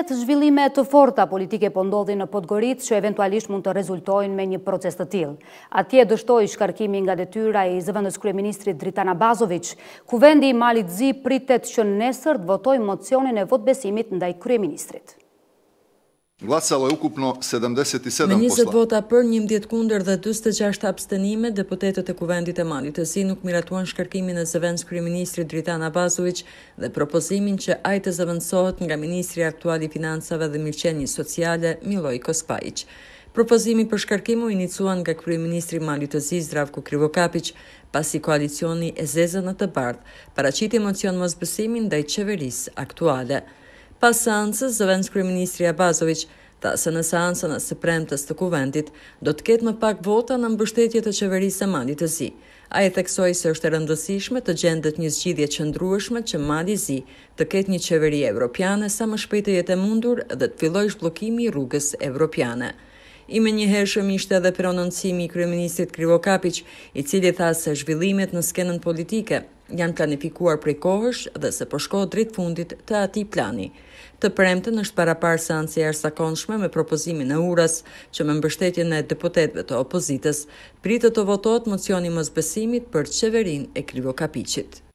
Niset zhvillime të forta politike po ndodhin në Podgoricë që eventualisht mund të rezultojnë me një proces të tillë. Atje dështoi shkarkimi nga detyra i zëvendës kryeministrit Dritan Abazović. Kuvendi i Malit Zi pritet që nesër të votojë mocionin e votbesimit ndaj kryeministrit. Glasalo je ukupno 77%. Me 20 vota për, 11 kundër dhe 46 abstenime, deputetët e Kuvendit e Malit të Zi nuk miratuan shkarkimin e zëvendës kryeministrit Dritan Abazović dhe propozimin që ai të zëvendësohet nga ministri aktual i financave dhe mirëqenies sociale Miloj Kospajić. Propozimi për shkarkim u inicuan nga kryeministri i Malit të Zi Zdravko Krivokapić, pasi koalicioni e Zezën në të Bardhë paraqiti mocion mosbesimi ndaj qeverisë aktuale. Pas seancës, zëvendës kryeministri Abazović tha se në seancën e së premtes të Kuvendit do të ketë më pak vota në mbështetje të qeverisë së Malit të Zi. Ai theksoi se është e rëndësishme të gjendet një zgjidhje qëndrueshme që Mali i Zi të ketë një qeveri evropiane sa më shpejt të jetë e mundur dhe të fillojë zhbllokimi i rrugës evropiane. I menjëhershëm ishte edhe prononcimi i kryeministrit Krivokapić, i cili tha se zhvillimet në skenën politike janë planifikuar prej kohësh dhe se po shkohet drejt fundit të atij plani. Të premten është paraparë seancë e jashtëzakonshme me propozimin e urës që me mbështetjen e deputetëve të opozitës pritet të votohet mocioni mosbesimit për qeverinë e Krivokapićit.